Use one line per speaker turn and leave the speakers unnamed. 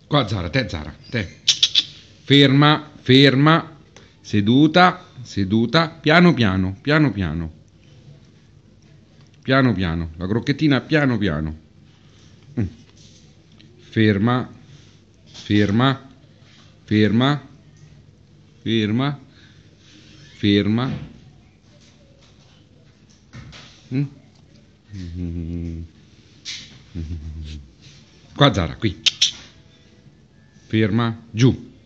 Qua Zara, te. Ferma, ferma, seduta, seduta, piano piano, piano piano. Piano piano, la crocchettina piano piano. Ferma, ferma, ferma, ferma, ferma. Qua Zara, qui. Ferma, giù.